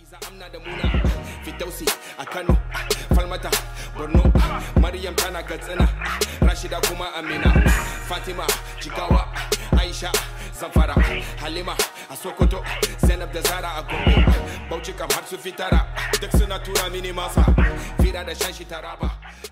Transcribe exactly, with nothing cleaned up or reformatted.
Hadiza Amna da Muna, Fitausi a Kano, Falmata, Borno, Maryam tana Katsina, Rashida kuma Amina, Fatima, Jigawa, Aisha, Zamfara, Halima a Sokoto, Zainab da Zara a Gombe, Bauchi kam har su fitara, duk suna tura mini masa, fira da shan shi Taraba.